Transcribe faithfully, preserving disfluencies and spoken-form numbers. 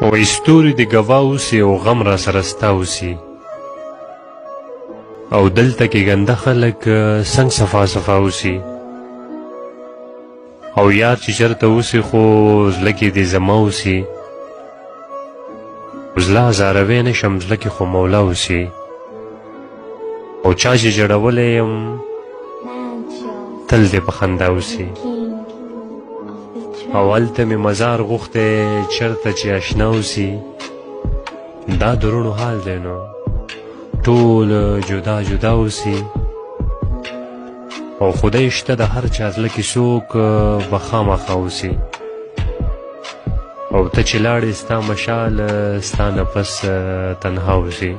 وای ستوري د ګوا اوسي او غم را سره ستا اوسي او دلته کې ګنده خلک څنګ صفا صفا اوسي او یار چې چېرته اوسي خو زړه کې دې زما اوسي زړه هزاروی نه شم زړه کې خو مولا اوسي او چا چې جړولی یم تل دې په خندا اوسي او هلته مې مزار غوښتی چېرته چې اشنا اوسي دا د روڼو حال دی نو ټول جدا جدا اوسي او خدای شته د هر چا زړه کې څوک به خامخا اوسي او ته چې لاړې ستا مشال ستا نفس تنها اوسي